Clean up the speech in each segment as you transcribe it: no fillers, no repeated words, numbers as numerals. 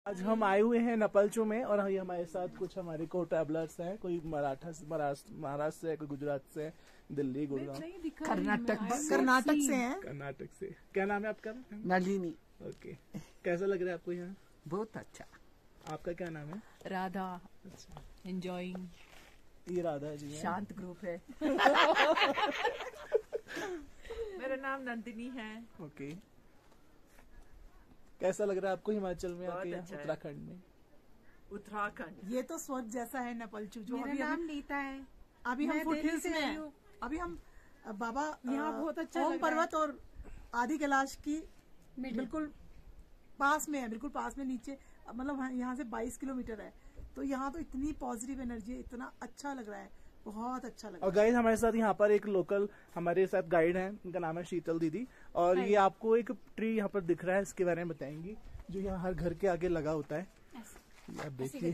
आज हम आए हुए हैं नेपालचू में और हमारे साथ कुछ हमारे को ट्रैवलर्स हैं। कोई महाराष्ट्र से, कोई गुजरात से, दिल्ली, गुड़गांव, कर्नाटक से हैं। कर्नाटक से। क्या नाम है आपका? नलिनी। ओके, कैसा लग रहा है आपको यहाँ? बहुत अच्छा। आपका क्या नाम है? राधा। अच्छा, एंजॉइंग। ये राधा जी है। शांत ग्रुप है। मेरा नाम नंदिनी है। ओके, कैसा लग रहा है आपको हिमाचल में आके, अच्छा उत्तराखंड में? उत्तराखंड ये तो स्वर्ग जैसा है नेपालचू। जो मेरा नाम नीता है। अभी हम फुटहिल्स में हैं। अभी हम बाबा यहाँ बहुत अच्छा ओम पर्वत और आदि कैलाश की बिल्कुल पास में है, बिल्कुल पास में। नीचे मतलब यहाँ से 22 किलोमीटर है। तो यहाँ तो इतनी पॉजिटिव एनर्जी है, इतना अच्छा लग रहा है, बहुत अच्छा लग रहा है। और गाइड हमारे साथ यहाँ पर एक लोकल हमारे साथ गाइड हैं, उनका नाम है शीतल दीदी। और ये आपको एक ट्री यहाँ पर दिख रहा है, इसके बारे में बताएंगी, जो यहाँ हर घर के आगे लगा होता है। ये आप देखिए,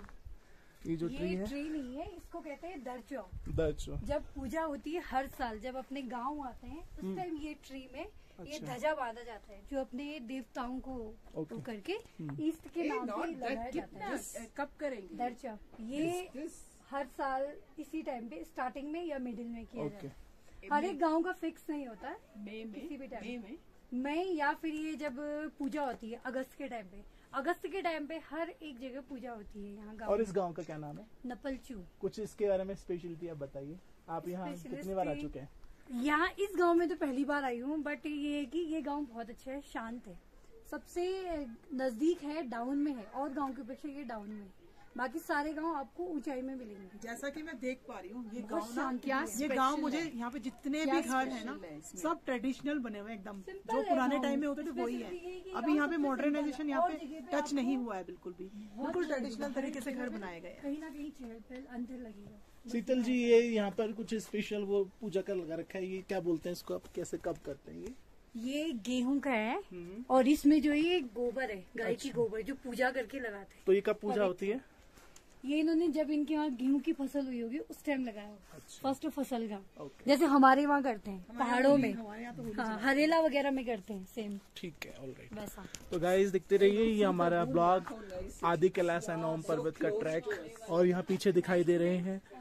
ये जो ट्री है, ट्री नहीं है, इसको कहते हैं दर्चो। दर्चो। जब पूजा होती है हर साल, जब अपने गांव आते हैं उस टाइम ये ट्री में ये ध्वजा बांधा जाता है, जो अपने देवताओं को वो करके ईस्ट के नाम से लगाया जाता है। कब करेंगे दर्चो ये हर साल इसी टाइम पे स्टार्टिंग में या मिडिल में किया जाता है। हर एक गांव का फिक्स नहीं होता है, किसी भी टाइम में या फिर ये जब पूजा होती है अगस्त के टाइम पे। अगस्त के टाइम पे हर एक जगह पूजा होती है यहाँ गाँव। और इस गांव का क्या नाम है? नेपालचू। कुछ इसके बारे में स्पेशलिटी आप बताइए। आप यहाँ कितनी बार आ चुके हैं? यहाँ इस गांव में तो पहली बार आई हूँ, बट ये है कि ये गांव बहुत अच्छा है, शांत है, सबसे नजदीक है, डाउन में है, और गांव की अपेक्षा ये डाउन में है। बाकी सारे गांव आपको ऊंचाई में मिलेंगे। जैसा कि मैं देख पा रही हूँ, ये बहुत शांति है। ये गांव मुझे यहाँ पे जितने भी घर है ना, सब ट्रेडिशनल बने हुए एकदम, जो पुराने टाइम में होते थे वही है। अभी यहाँ पे मॉडर्नाइजेशन यहाँ पे टच नहीं हुआ है बिल्कुल भी, बिल्कुल ट्रेडिशनल तरीके से घर बनाए गए। कहीं ना कहीं चहल पहल अंदर लगेगा। शीतल जी, ये यहाँ पर कुछ स्पेशल वो पूजा का लगा रखा है, ये क्या बोलते हैं इसको, आप कैसे कब करते हैं? ये गेहूं का है और इसमें जो ये गोबर है, गाय की गोबर, जो पूजा करके लगाते हैं। तो ये कब पूजा होती है? ये इन्होंने जब इनके वहाँ गेहूं की फसल हुई होगी उस टाइम लगाया होगा। फर्स्ट फसल का, जैसे हमारे वहाँ करते हैं पहाड़ों में, हाँ, हरेला वगैरह में करते हैं सेम। ठीक है, ऑलराइट। वैसा। तो गाइस देखते रहिए, ये हमारा ब्लॉग आदि कैलाश एंड ओम पर्वत का ट्रैक। और यहाँ पीछे दिखाई दे रहे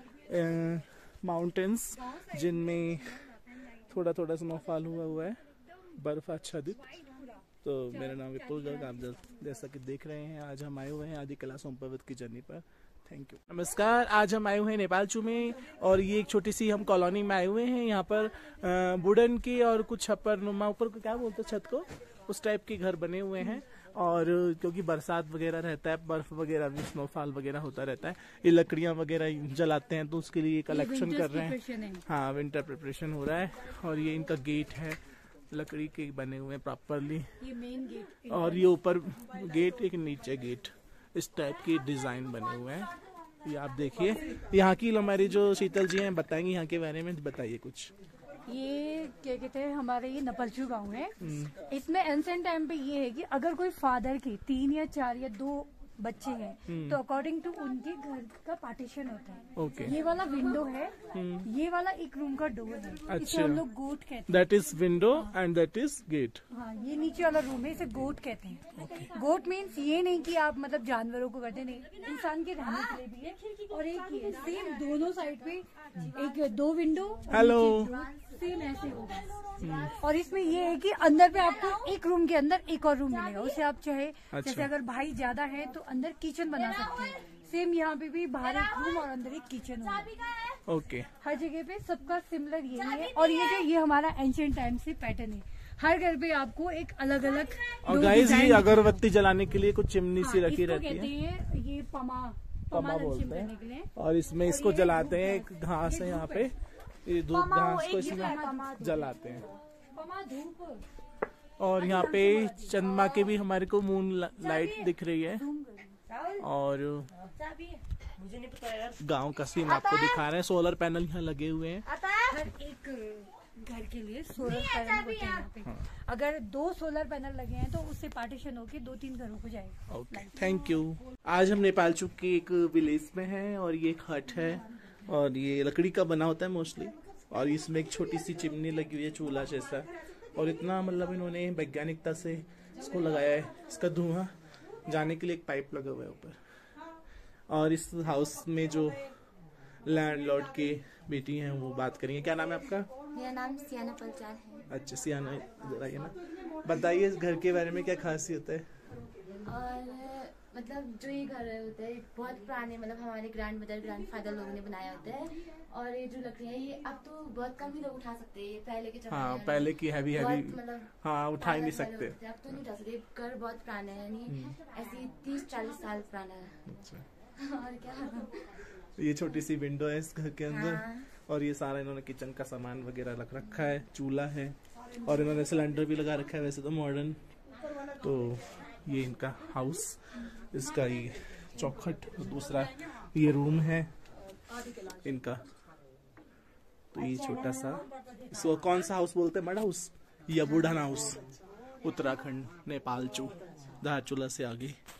हैं माउंटेन्स, जिनमें थोड़ा थोड़ा स्नोफॉल हुआ है, बर्फ आच्छादित। तो मेरा नाम विपुल गर्ग, आप जैसा कि देख रहे हैं, आज हम आए हुए हैं आदि कैलाश ओम पर्वत की जर्नी पर। Thank you. नमस्कार, आज हम आए हुए हैं नेपालचू में, और ये एक छोटी सी हम कॉलोनी में आए हुए हैं। यहाँ पर वुडन की और कुछ छप्पर नुमा, ऊपर को क्या बोलते हैं, छत को, उस टाइप के घर बने हुए हैं। और क्योंकि बरसात वगैरह रहता है, बर्फ वगैरह भी, स्नोफॉल वगैरह होता रहता है, ये लकड़ियाँ वगैरह जलाते हैं, तो उसके लिए कलेक्शन कर रहे हैं। हाँ, विंटर प्रिपरेशन हो रहा है। और ये इनका गेट है, लकड़ी के बने हुए हैं प्रॉपरली। ये मेन गेट, और ये ऊपर गेट, एक नीचे गेट, इस टाइप की डिजाइन बने हुए हैं। ये आप देखिए, यहाँ की हमारी जो शीतल जी हैं बताएंगी यहाँ के बारे में, बताइए कुछ। ये क्या कहते हैं, हमारे ये नेपालचू गांव है। इसमें एंशिएंट टाइम पे ये है कि अगर कोई फादर के 3 या 4 या 2 बच्चे हैं तो अकॉर्डिंग टू उनके घर का पार्टीशन होता है। ये वाला विंडो है, ये वाला एक रूम का डोर है। अच्छा, इसे हम लोग गोट कहते हैं। That is window and that is gate. हाँ, ये नीचे वाला रूम है, इसे गोट कहते हैं। गोट मीन्स ये नहीं कि आप मतलब जानवरों को करते, नहीं, इंसान के रहने के लिए भी है। और एक ये सेम दोनों साइड पे एक 2 विंडो, हेलो, सेम ऐसे होगा। और इसमें ये है कि अंदर पे आपको एक रूम के अंदर एक और रूम मिलेगा, उसे आप चाहे जैसे अगर भाई ज्यादा है तो अंदर किचन बना सकते हैं। सेम यहाँ पे भी बाहर एक रूम और अंदर एक किचन होगा। ओके, हर जगह पे सबका सिमिलर यही है। और ये हमारा एंशिएंट टाइम से पैटर्न है, हर घर पे आपको एक अलग अलग। और गाइस, ये अगरबत्ती जलाने के लिए कुछ चिमनी सी रखी रहती कहते है, हैं ये पमा बोलते हैं। और इसमें इसको जलाते हैं, एक घास है यहाँ पे, ये धूप घास को इसमें जलाते हैं। और यहाँ पे चंद्रमा के भी हमारे को मून लाइट दिख रही है। और गांव का सीन आपको दिखा रहे हैं, सोलर पैनल यहाँ लगे हुए हैं। हर एक घर के लिए सोलर पैनल होते हैं यहाँ पे। अगर 2 सोलर पैनल लगे हैं तो उससे पार्टीशन होके 2-3 घरों को जाएगा। Okay, thank you. आज हम नेपालचू के एक विलेज में हैं, और ये एक हट है, और ये लकड़ी का बना होता है मोस्टली। और इसमें एक छोटी सी चिमनी लगी हुई है, चूल्हा जैसा। और इतना मतलब इन्होंने वैज्ञानिकता से इसको लगाया है, इसका धुआं जाने के लिए एक पाइप लगा हुआ है ऊपर। और इस हाउस में जो लैंडलॉर्ड की बेटी हैं वो बात करेंगे। क्या नाम है आपका? मेरा नाम सियाना पलचार है। अच्छा सियाना, इधर आइए ना। बताइए इस घर के बारे में, क्या खासियत है? और मतलब जो ये घर होता है बहुत पुराने, मतलब हमारे ग्रैंड मदर ग्रैंड फादर लोगों ने बनाया होता है। और ये जो लकड़ियाँ ये अब तो बहुत कम ही लोग उठा सकते हैं, पहले के जमाने हाँ में पहले की हैवी मतलब हाँ उठा ही नहीं फादर सकते। होते थे, अब तो नहीं उठा सकते। घर बहुत पुराना है, यानी ऐसे 30-40 साल पुराना है। अच्छा। और क्या, ये छोटी सी विंडो है इस घर के अंदर। हाँ। और ये सारा इन्होंने किचन का सामान वगैरह रख रखा है, चूल्हा है और इन्होंने सिलेंडर भी लगा रखा है वैसे तो मॉडर्न। तो ये इनका हाउस, इसका ये चौखट, दूसरा ये रूम है इनका। तो ये छोटा सा, इसको कौन सा हाउस बोलते हैं? मड हाउस या बुढ़ान हाउस? उत्तराखंड, नेपाल चू, धारचूला से आगे।